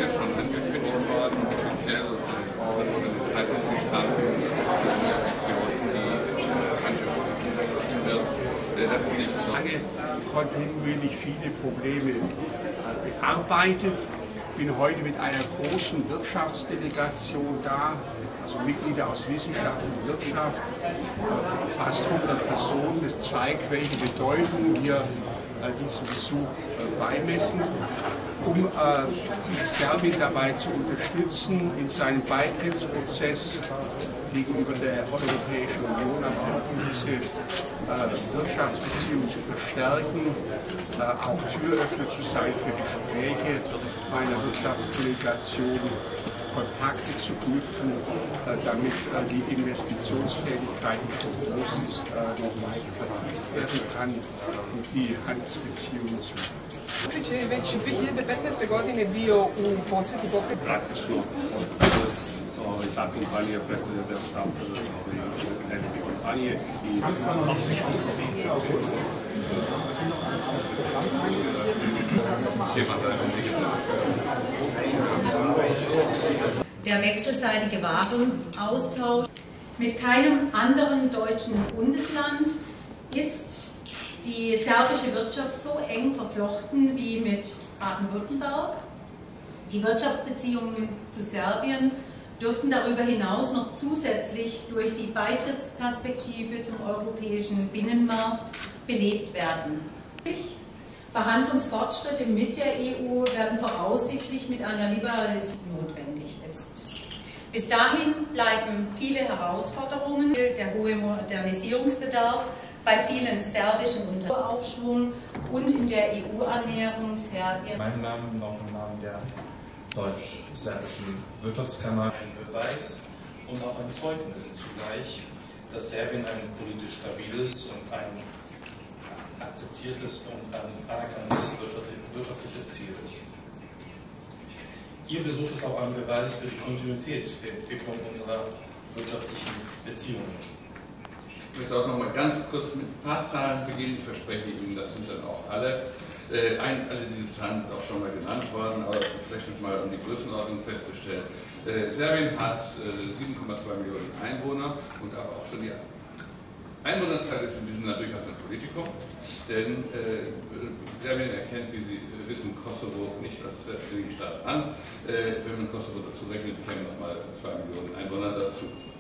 jetzt schon angekündigt worden, offiziell und in Zeitung gestanden, dass die Mission, die manche wird, das nicht so lange kontinuierlich viele Probleme bearbeitet. Ich bin heute mit einer großen Wirtschaftsdelegation da, also Mitglieder aus Wissenschaft und Wirtschaft, fast 100 Personen. Das zeigt, welche Bedeutung wir diesem Besuch beimessen, um Serbien dabei zu unterstützen, in seinem Beitrittsprozess gegenüber der Europäischen Union, aber auch diese Wirtschaftsbeziehungen zu verstärken, auch Türöffner zu sein für Gespräche meiner Wirtschaftsdelegation, Kontakte zu knüpfen, damit die Investitionstätigkeit, die schon groß ist, noch weiter vertieft werden kann und die Handelsbeziehungen zu. Vučić je već 2015. godine bio u posjeti pokretu. Praktično ta kompanija predstavlja deo sam kreditne kompanije i Der wechselseitige Warenaustausch mit keinem anderen deutschen Bundesland ist die serbische Wirtschaft so eng verflochten wie mit Baden-Württemberg. Die Wirtschaftsbeziehungen zu Serbien dürften darüber hinaus noch zusätzlich durch die Beitrittsperspektive zum europäischen Binnenmarkt belebt werden. Verhandlungsfortschritte mit der EU werden voraussichtlich mit einer Liberalisierung notwendig ist. Bis dahin bleiben viele Herausforderungen, der hohe Modernisierungsbedarf bei vielen serbischen Unternehmen und in der EU-Annäherung Serbien. Mein Name noch im Namen der deutsch-serbischen Wirtschaftskammer ein Beweis und auch ein Zeugnis zugleich, dass Serbien ein politisch stabiles und ein akzeptiertes und ein anerkanntes wirtschaftliches Ziel ist. Ihr Besuch ist auch ein Beweis für die Kontinuität der Entwicklung unserer wirtschaftlichen Beziehungen. Ich möchte auch noch mal ganz kurz mit ein paar Zahlen beginnen, verspreche ich Ihnen, das sind dann auch alle. Alle diese Zahlen sind auch schon mal genannt worden, aber vielleicht noch mal, um die Größenordnung festzustellen. Serbien hat 7,2 Millionen Einwohner und aber auch schon die Einwohnerzahl ist in diesem Land durchaus ein Politikum, denn Serbien erkennt, wie Sie wissen, Kosovo nicht als selbstständigen Staat an. Wenn man Kosovo dazu rechnet, kämen nochmal 2 Millionen Einwohner dazu.